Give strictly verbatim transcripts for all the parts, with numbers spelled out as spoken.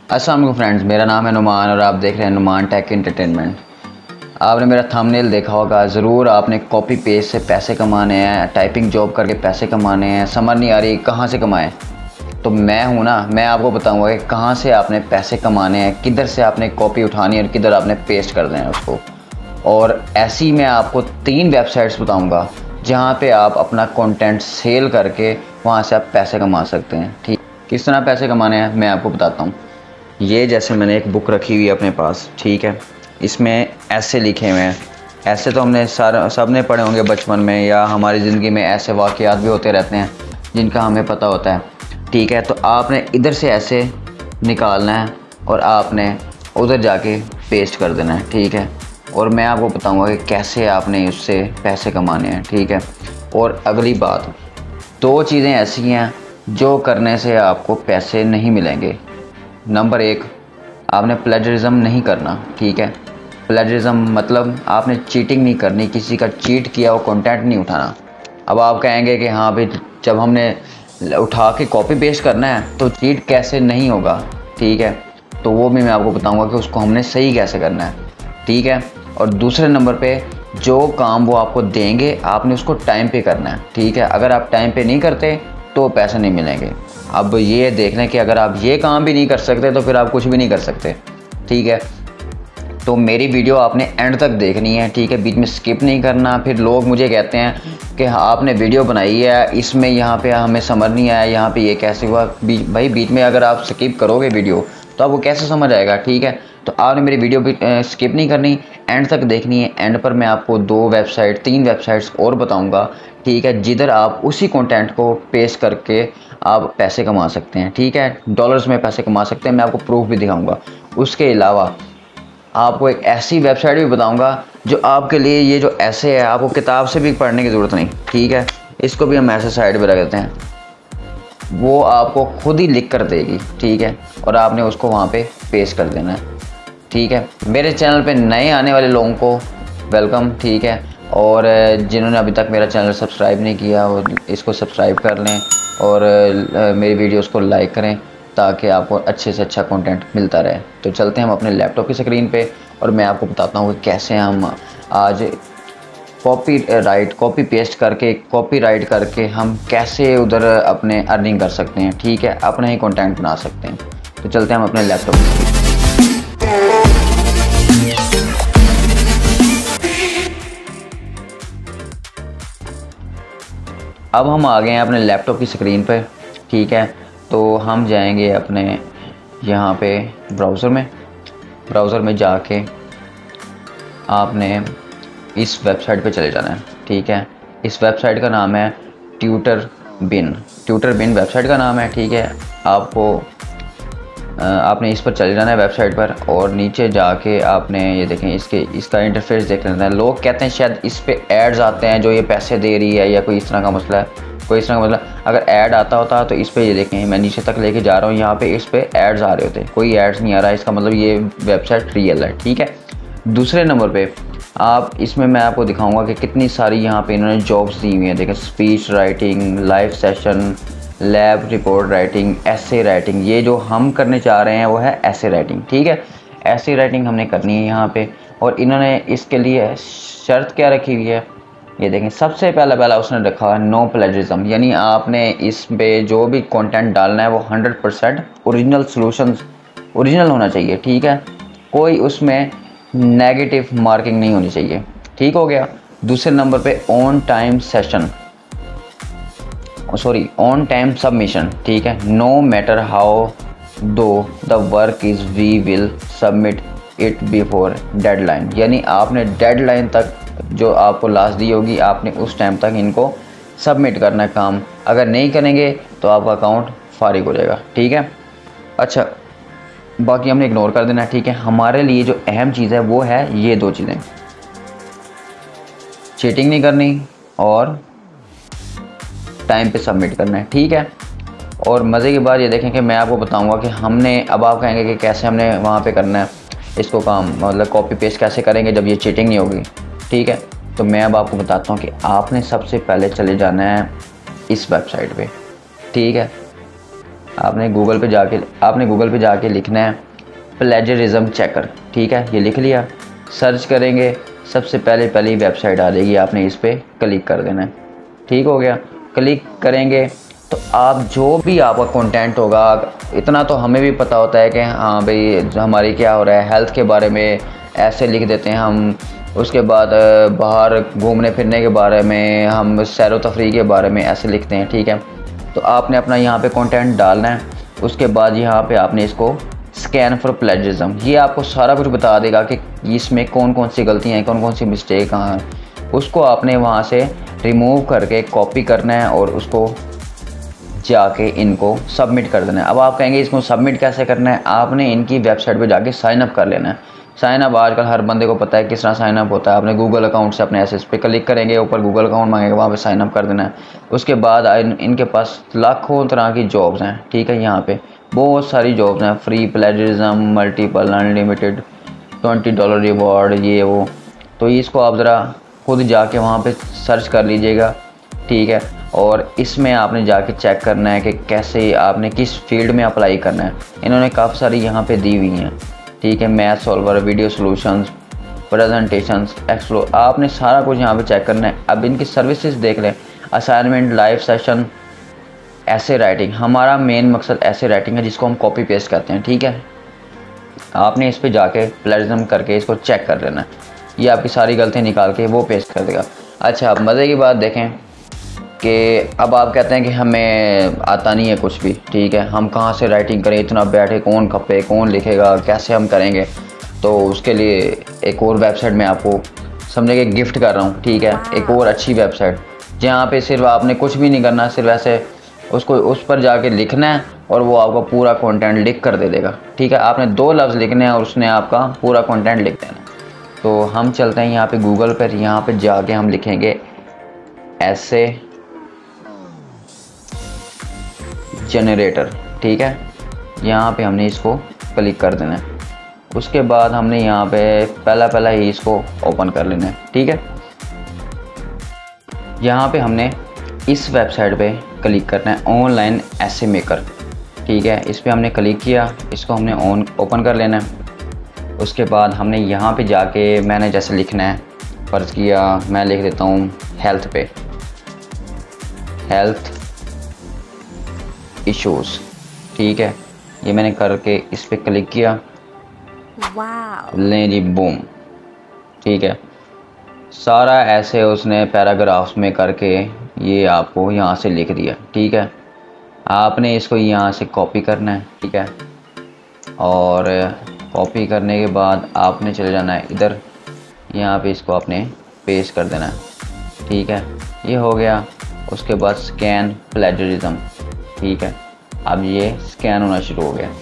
अस्सलाम वालेकुम फ्रेंड्स, मेरा नाम है नुमान और आप देख रहे हैं नुमान टेक एंटरटेनमेंट। आपने मेरा थंबनेल देखा होगा, ज़रूर आपने कॉपी पेस्ट से पैसे कमाने हैं, टाइपिंग जॉब करके पैसे कमाने हैं, समझ नहीं आ रही कहाँ से कमाएं। तो मैं हूँ ना, मैं आपको बताऊँगा कि कहाँ से आपने पैसे कमाने हैं, किधर से आपने कॉपी उठानी है और किधर आपने पेस्ट कर देना है उसको। और ऐसी मैं आपको तीन वेबसाइट्स बताऊँगा जहाँ पर आप अपना कॉन्टेंट सेल करके वहाँ से आप पैसे कमा सकते हैं। ठीक, किस तरह पैसे कमाने हैं मैं आपको बताता हूँ। ये जैसे मैंने एक बुक रखी हुई है अपने पास, ठीक है, इसमें ऐसे लिखे हुए हैं। ऐसे तो हमने सारा सब ने पढ़े होंगे बचपन में, या हमारी ज़िंदगी में ऐसे वाक़यात भी होते रहते हैं जिनका हमें पता होता है। ठीक है, तो आपने इधर से ऐसे निकालना है और आपने उधर जाके पेस्ट कर देना है। ठीक है, और मैं आपको बताऊँगा कि कैसे आपने उससे पैसे कमाने हैं। ठीक है, और अगली बात, दो चीज़ें ऐसी हैं जो करने से आपको पैसे नहीं मिलेंगे। नंबर एक, आपने प्लेजरिज्म नहीं करना। ठीक है, प्लेजरिज्म मतलब आपने चीटिंग नहीं करनी, किसी का चीट किया वो कंटेंट नहीं उठाना। अब आप कहेंगे कि हाँ भाई, जब हमने उठा के कॉपी पेस्ट करना है तो चीट कैसे नहीं होगा। ठीक है, तो वो भी मैं आपको बताऊंगा कि उसको हमने सही कैसे करना है। ठीक है, और दूसरे नंबर पे जो काम वो आपको देंगे आपने उसको टाइम पे करना है। ठीक है, अगर आप टाइम पे नहीं करते तो पैसे नहीं मिलेंगे। अब ये देख लें कि अगर आप ये काम भी नहीं कर सकते तो फिर आप कुछ भी नहीं कर सकते। ठीक है, तो मेरी वीडियो आपने एंड तक देखनी है। ठीक है, बीच में स्किप नहीं करना। फिर लोग मुझे कहते हैं कि आपने वीडियो बनाई है, इसमें यहाँ पे हमें समझ नहीं आया, यहाँ पे ये कैसे हुआ। भाई बीच में अगर आप स्किप करोगे वीडियो तो आपको कैसे समझ आएगा। ठीक है, तो आपने मेरी वीडियो भी स्किप नहीं करनी, एंड तक देखनी है। एंड पर मैं आपको दो वेबसाइट तीन वेबसाइट्स और बताऊंगा। ठीक है, जिधर आप उसी कंटेंट को पेस्ट करके आप पैसे कमा सकते हैं। ठीक है, डॉलर्स में पैसे कमा सकते हैं, मैं आपको प्रूफ भी दिखाऊंगा। उसके अलावा आपको एक ऐसी वेबसाइट भी बताऊंगा जो आपके लिए, ये जो ऐसे है, आपको किताब से भी पढ़ने की ज़रूरत नहीं। ठीक है, इसको भी हम ऐसे साइड पर रख देते हैं, वो आपको खुद ही लिख कर देगी। ठीक है, और आपने उसको वहाँ पे पेस्ट कर देना है। ठीक है, मेरे चैनल पे नए आने वाले लोगों को वेलकम। ठीक है, और जिन्होंने अभी तक मेरा चैनल सब्सक्राइब नहीं किया वो इसको सब्सक्राइब कर लें और मेरी वीडियोस को लाइक करें ताकि आपको अच्छे से अच्छा कंटेंट मिलता रहे। तो चलते हैं हम अपने लैपटॉप की स्क्रीन पे और मैं आपको बताता हूँ कि कैसे हम आज कॉपी राइट कॉपी पेस्ट करके कॉपी राइट करके हम कैसे उधर अपने अर्निंग कर सकते हैं। ठीक है, अपना ही कंटेंट बना सकते हैं। तो चलते हैं हम अपने लैपटॉप की। अब हम आ गए हैं अपने लैपटॉप की स्क्रीन पर। ठीक है, तो हम जाएंगे अपने यहाँ पे ब्राउज़र में ब्राउज़र में जाके आपने इस वेबसाइट पे चले जाना है। ठीक है, इस वेबसाइट का नाम है tutor bin tutor bin website का नाम है। ठीक है, आपको आपने इस पर चले जाना है वेबसाइट पर, और नीचे जाके आपने ये देखें, इसके इसका इंटरफेस देख लेना है। लोग कहते हैं शायद इस पर एड्स आते हैं जो ये पैसे दे रही है, या कोई इस तरह का मसला है, कोई इस तरह का मसला। अगर ऐड आता होता तो इस पर ये देखें, मैं नीचे तक लेके जा रहा हूँ, यहाँ पे इस पर एड्स आ रहे होते, कोई एड्स नहीं आ रहा है, इसका मतलब ये वेबसाइट रियल है। ठीक है, दूसरे नंबर पे आप इसमें मैं आपको दिखाऊंगा कि कितनी सारी यहाँ पे इन्होंने जॉब्स दी हुई हैं। देखें, speech writing, live session, lab report writing, essay writing. ये जो हम करने चाह रहे हैं वो है ऐसे राइटिंग। ठीक है, ऐसे राइटिंग हमने करनी है यहाँ पे, और इन्होंने इसके लिए शर्त क्या रखी हुई है, ये देखें। सबसे पहला पहला उसने रखा है नो प्लेजरिज्म, यानी आपने इस पे जो भी कंटेंट डालना है वो hundred percent original solutions original होना चाहिए। ठीक है, कोई उसमें नेगेटिव मार्किंग नहीं होनी चाहिए। ठीक हो गया। दूसरे नंबर पे on time session sorry on time submission. ठीक है, no matter how though the work is we will submit it before deadline, यानी आपने डेडलाइन तक जो आपको लास्ट दी होगी आपने उस टाइम तक इनको सबमिट करना है काम। अगर नहीं करेंगे तो आपका अकाउंट फारिग हो जाएगा। ठीक है, अच्छा बाकी हमने इग्नोर कर देना है। ठीक है, हमारे लिए जो अहम चीज़ है वो है ये दो चीज़ें, चीटिंग नहीं करनी और टाइम पे सबमिट करना है। ठीक है, और मज़े की बात ये देखें कि मैं आपको बताऊंगा कि हमने, अब आप कहेंगे कि कैसे हमने वहाँ पे करना है इसको काम, मतलब कॉपी पेस्ट कैसे करेंगे जब ये चीटिंग नहीं होगी। ठीक है, तो मैं अब आपको बताता हूँ कि आपने सबसे पहले चले जाना है इस वेबसाइट पे। ठीक है, आपने गूगल पे जाके आपने गूगल पे जाके लिखना है प्लेजरिज्म चेकर, ठीक है। ये लिख लिया, सर्च करेंगे, सबसे पहले पहली वेबसाइट आ जाएगी, आपने इस पर क्लिक कर देना है। ठीक हो गया। क्लिक करेंगे तो आप जो भी आपका कंटेंट होगा, इतना तो हमें भी पता होता है कि हाँ भाई हमारी क्या हो रहा है, हेल्थ के बारे में ऐसे लिख देते हैं हम। उसके बाद बाहर घूमने फिरने के बारे में, हम सैर व तफरीह के बारे में ऐसे लिखते हैं, ठीक है। तो आपने अपना यहाँ पे कंटेंट डालना है। उसके बाद यहाँ पे आपने इसको स्कैन फॉर प्लेजरिज्म, ये आपको सारा कुछ बता देगा कि इसमें कौन कौन सी गलतियाँ हैं, कौन कौन सी मिस्टेक कहाँ हैं। उसको आपने वहाँ से रिमूव करके कॉपी करना है और उसको जाके इनको सबमिट कर देना है। अब आप कहेंगे इसको सबमिट कैसे करना है, आपने इनकी वेबसाइट पे जाके साइन अप कर लेना है। साइन अप आजकल हर बंदे को पता है किस तरह साइन अप होता है। आपने गूगल अकाउंट से अपने एस पे क्लिक करेंगे, ऊपर गूगल अकाउंट मांगेगा, वहाँ पे साइन अप कर देना है। उसके बाद इन, इनके पास लाखों तरह की जॉब्स हैं, ठीक है। यहाँ पे बहुत सारी जॉब्स हैं, free, plagiarism, multiple, unlimited, twenty dollar reward, ये वो। तो इसको आप ज़रा खुद जाके वहाँ पे सर्च कर लीजिएगा, ठीक है। और इसमें आपने जाके चेक करना है कि कैसे आपने किस फील्ड में अप्लाई करना है। इन्होंने काफ़ी सारी यहाँ पे दी हुई हैं, ठीक है। Math solver, video solutions, presentations, explore, आपने सारा कुछ यहाँ पे चेक करना है। अब इनकी सर्विसेज देख लें, assignment, live session, essay writing. हमारा मेन मकसद ऐसे राइटिंग है जिसको हम कॉपी पेस्ट करते हैं, ठीक है। आपने इस पे जाके प्लेजरिज्म करके इसको चेक कर लेना है, ये आपकी सारी गलतियाँ निकाल के वो पेस्ट कर देगा। अच्छा, अब मज़े की बात देखें कि अब आप कहते हैं कि हमें आता नहीं है कुछ भी, ठीक है, हम कहाँ से राइटिंग करें, इतना बैठे कौन खपे, कौन लिखेगा, कैसे हम करेंगे। तो उसके लिए एक और वेबसाइट मैं आपको समझे कि गिफ्ट कर रहा हूँ, ठीक है। एक और अच्छी वेबसाइट जहाँ पे सिर्फ आपने कुछ भी नहीं करना, सिर्फ ऐसे उसको उस पर जाके लिखना है और वो आपका पूरा कंटेंट लिख कर दे देगा, ठीक है। आपने दो लफ्ज़ लिखने हैं और उसने आपका पूरा कंटेंट लिख देना। तो हम चलते हैं यहाँ पे गूगल पर, यहाँ पे जाके हम लिखेंगे ऐसे जनरेटर, ठीक है। यहाँ पे हमने इसको क्लिक कर देना है। उसके बाद हमने यहाँ पे पहला पहला ही इसको ओपन कर लेना है, ठीक है। यहाँ पे हमने इस वेबसाइट पे क्लिक करना है, ऑनलाइन ऐसे मेकर, ठीक है। इस पर हमने क्लिक किया, इसको हमने ऑन ओपन कर लेना है। उसके बाद हमने यहाँ पे जाके मैंने जैसे लिखना है, फ़र्ज़ किया मैं लिख देता हूँ हेल्थ पे, हेल्थ इश्यूज़, ठीक है। ये मैंने करके इस पर क्लिक किया, लें जी बूम, ठीक है। सारा ऐसे उसने पैराग्राफ्स में करके ये आपको यहाँ से लिख दिया, ठीक है। आपने इसको यहाँ से कॉपी करना है, ठीक है। और कॉपी करने के बाद आपने चले जाना है इधर, यहाँ पे इसको आपने पेस्ट कर देना है, ठीक है। ये हो गया। उसके बाद स्कैन प्लेजरिज्म, ठीक है। अब ये स्कैन होना शुरू हो गया,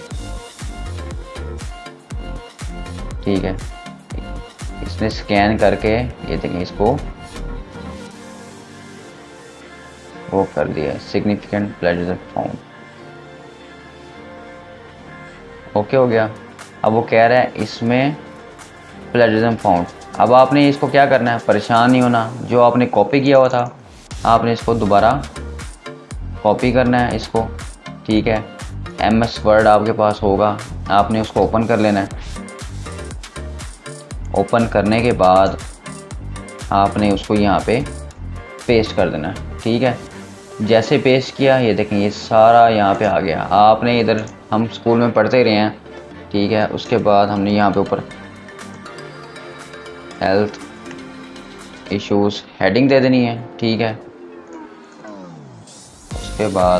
ठीक है। इसने स्कैन करके ये देखिए इसको वो कर दिया, सिग्निफिकेंट प्लेजरिज्म फाउंड, ओके हो गया। अब वो कह रहा है इसमें प्लेजरिज्म फाउंड। अब आपने इसको क्या करना है, परेशान नहीं होना। जो आपने कॉपी किया हुआ था आपने इसको दोबारा कॉपी करना है इसको, ठीक है। एम एस वर्ड आपके पास होगा, आपने उसको ओपन कर लेना है। ओपन करने के बाद आपने उसको यहाँ पे पेस्ट कर देना है, ठीक है। जैसे पेस्ट किया ये देखें ये सारा यहाँ पे आ गया। आपने इधर हम स्कूल में पढ़ते रहे हैं, ठीक है। उसके बाद हमने यहाँ पे ऊपर हेल्थ इश्यूज़ हेडिंग दे देनी है, ठीक है। उसके बाद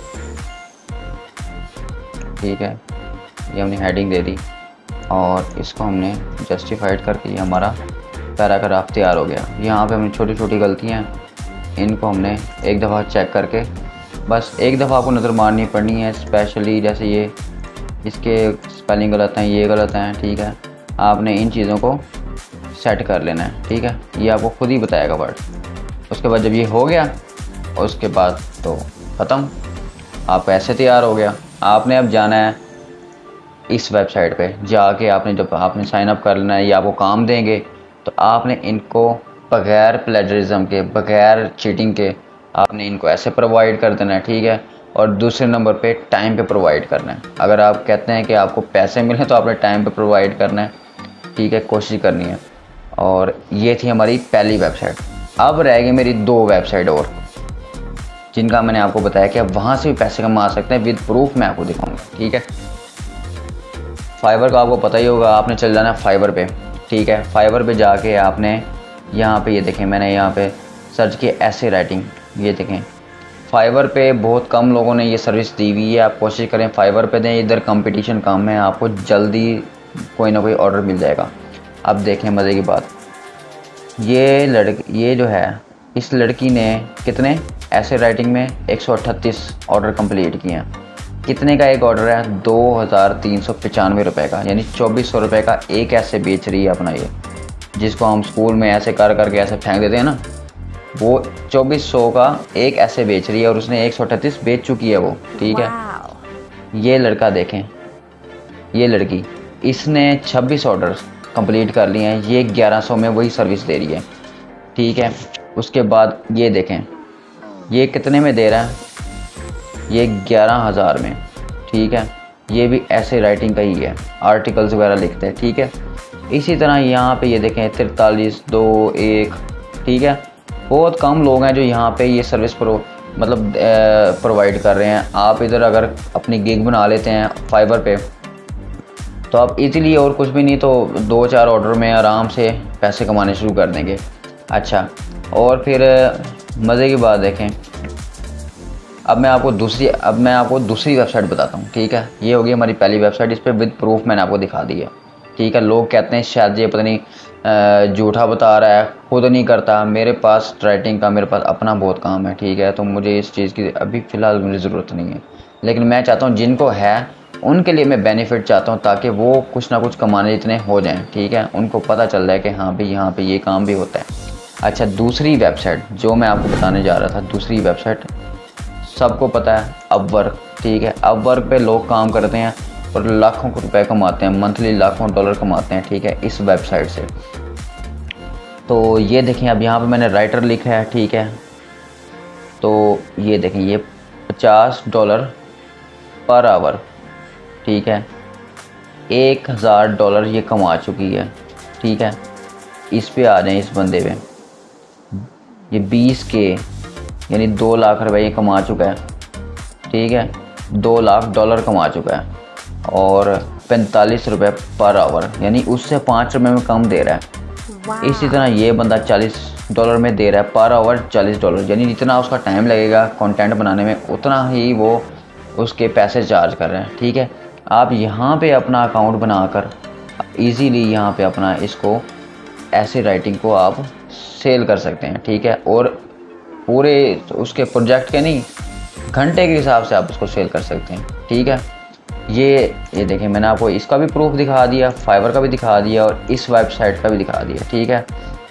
ठीक है ये हमने हेडिंग दे दी और इसको हमने जस्टिफाइड करके ये हमारा पैराग्राफ तैयार हो गया। यहाँ पे हमने छोटी छोटी गलतियाँ इनको हमने एक दफ़ा चेक करके, बस एक दफ़ा आपको नज़र मारनी पड़नी है। स्पेशली जैसे ये इसके स्पेलिंग गलत हैं, ये गलत हैं, ठीक है। आपने इन चीज़ों को सेट कर लेना है, ठीक है। ये आपको खुद ही बताएगा वर्ड। उसके बाद जब ये हो गया उसके बाद तो ख़त्म, आप ऐसे तैयार हो गया। आपने अब जाना है इस वेबसाइट पे जाके, आपने जब आपने साइन अप कर लेना है, ये आपको काम देंगे। तो आपने इनको बग़ैर प्लेजरिज्म के, बग़ैर चीटिंग के आपने इनको ऐसे प्रोवाइड कर देना है, ठीक है। और दूसरे नंबर पे टाइम पे प्रोवाइड करना है। अगर आप कहते हैं कि आपको पैसे मिले तो आपने टाइम पे प्रोवाइड करना है, ठीक है, कोशिश करनी है। और ये थी हमारी पहली वेबसाइट। अब रह गई मेरी दो वेबसाइट और, जिनका मैंने आपको बताया कि आप वहाँ से भी पैसे कमा सकते हैं, विद प्रूफ मैं आपको दिखाऊंगा, ठीक है। फाइवर का आपको पता ही होगा, आपने चल जाना है फाइवर पे, ठीक है। फाइवर पे जाके आपने यहाँ पे ये देखें, मैंने यहाँ पे सर्च किया ऐसे राइटिंग, ये देखें। फाइवर पे बहुत कम लोगों ने ये सर्विस दी हुई है, आप कोशिश करें फाइवर पे दें, इधर कंपटीशन कम है, आपको जल्दी कोई ना कोई ऑर्डर मिल जाएगा। अब देखें मज़े की बात, ये लड़की ये जो है, इस लड़की ने कितने ऐसे राइटिंग में एक सौ अट्ठतीस ऑर्डर कंप्लीट किए हैं। कितने का एक ऑर्डर है? दो हज़ार तीन सौ पचानवे रुपये का, यानी चौबीस सौ रुपये का एक ऐसे बेच रही है अपना ये, जिसको हम स्कूल में ऐसे कर करके ऐसे फेंक देते हैं ना, वो चौबीस सौ का एक ऐसे बेच रही है और उसने एक सौ अट्ठतीस बेच चुकी है वो, ठीक है। ये लड़का देखें, ये लड़की, इसने छब्बीस ऑर्डर कंप्लीट कर लिए हैं, ये ग्यारह सौ में वही सर्विस दे रही है, ठीक है। उसके बाद ये देखें, ये कितने में दे रहा है? ये ग्यारह हज़ार में, ठीक है। ये भी ऐसे राइटिंग का ही है, आर्टिकल्स वगैरह लिखते हैं, ठीक है। इसी तरह यहाँ पे ये देखें तिरतालीस दो एक, ठीक है। बहुत कम लोग हैं जो यहाँ पे ये सर्विस प्रो मतलब प्रोवाइड कर रहे हैं। आप इधर अगर अपनी गिग बना लेते हैं फाइवर पे, तो आप इजीली, और कुछ भी नहीं तो दो चार ऑर्डर में आराम से पैसे कमाने शुरू कर देंगे। अच्छा, और फिर मज़े की बात देखें, अब मैं आपको दूसरी अब मैं आपको दूसरी वेबसाइट बताता हूँ, ठीक है। ये होगी हमारी पहली वेबसाइट, इस पर विद प्रूफ मैंने आपको दिखा दी है, ठीक है। लोग कहते हैं शायद ये पता नहीं झूठा बता रहा है, खुद नहीं करता। मेरे पास राइटिंग का, मेरे पास अपना बहुत काम है, ठीक है। तो मुझे इस चीज़ की अभी फ़िलहाल मुझे ज़रूरत नहीं है, लेकिन मैं चाहता हूँ जिनको है उनके लिए मैं बेनिफिट चाहता हूँ, ताकि वो कुछ ना कुछ कमाने जितने हो जाएं, ठीक है। उनको पता चल जाए कि हाँ भाई यहाँ पे ये काम भी होता है। अच्छा, दूसरी वेबसाइट जो मैं आपको बताने जा रहा था, दूसरी वेबसाइट सबको पता है, अपवर्क, ठीक है। अपवर्क पे लोग काम करते हैं और लाखों रुपए कमाते हैं, मंथली लाखों डॉलर कमाते हैं, ठीक है, इस वेबसाइट से। तो ये देखें, अब यहाँ पे मैंने राइटर लिखा है, ठीक है। तो ये देखें, ये पचास डॉलर पर आवर, ठीक है, एक हज़ार डॉलर ये कमा चुकी है, ठीक है। इस पे आ जाए, इस बंदे पे, ये बीस के यानी दो लाख रुपए ये कमा चुका है, ठीक है। दो लाख डॉलर कमा चुका है और पैंतालीस रुपये पर आवर, यानी उससे पाँच रुपये में कम दे रहा है। इसी तरह ये बंदा चालीस डॉलर में दे रहा है पर आवर, चालीस डॉलर, यानी जितना उसका टाइम लगेगा कंटेंट बनाने में उतना ही वो उसके पैसे चार्ज कर रहे हैं, ठीक है। आप यहाँ पे अपना अकाउंट बनाकर इजीली यहाँ पे अपना इसको ऐसे राइटिंग को आप सेल कर सकते हैं, ठीक है। और पूरे उसके प्रोजेक्ट के नहीं, घंटे के हिसाब से आप उसको सेल कर सकते हैं, ठीक है। ये ये देखें, मैंने आपको इसका भी प्रूफ दिखा दिया, फाइवर का भी दिखा दिया और इस वेबसाइट का भी दिखा दिया, ठीक है।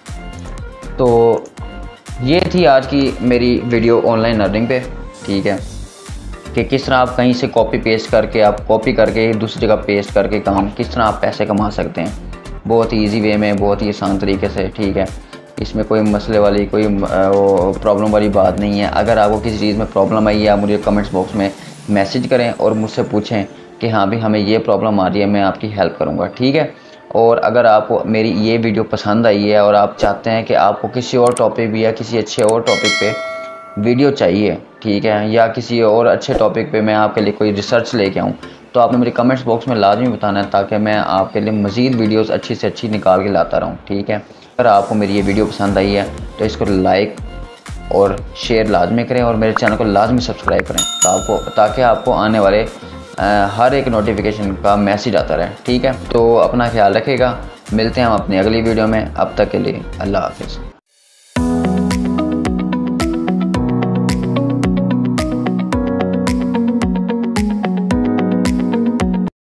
तो ये थी आज की मेरी वीडियो ऑनलाइन अर्निंग पे, ठीक है, कि किस तरह आप कहीं से कॉपी पेस्ट करके, आप कॉपी करके दूसरी जगह पेस्ट करके काम किस तरह आप पैसे कमा सकते हैं, बहुत ही ईजी वे में, बहुत ही आसान तरीके से, ठीक है। इसमें कोई मसले वाली, कोई प्रॉब्लम वाली बात नहीं है। अगर आपको किसी चीज़ में प्रॉब्लम आई है, आप मुझे कमेंट्स बॉक्स में मैसेज करें और मुझसे पूछें कि हाँ भी हमें ये प्रॉब्लम आ रही है, मैं आपकी हेल्प करूँगा, ठीक है। और अगर आपको मेरी ये वीडियो पसंद आई है और आप चाहते हैं कि आपको किसी और टॉपिक भी या किसी अच्छे और टॉपिक पे वीडियो चाहिए, ठीक है, या किसी और अच्छे टॉपिक पे मैं आपके लिए कोई रिसर्च लेके आऊँ, तो आपने मेरे कमेंट्स बॉक्स में लाजमी बताना है, ताकि मैं आपके लिए मज़ीद वीडियोस अच्छी से अच्छी निकाल के लाता रहूँ, ठीक है। अगर आपको मेरी ये वीडियो पसंद आई है तो इसको लाइक और शेयर लाजमी करें और मेरे चैनल को लाजमी सब्सक्राइब करें, तो आपको ताकि आपको आने वाले आ, हर एक नोटिफिकेशन का मैसेज आता रहे, ठीक है। तो अपना ख्याल रखिएगा, मिलते हैं हम अपनी अगली वीडियो में। अब तक के लिए अल्लाह हाफिज़।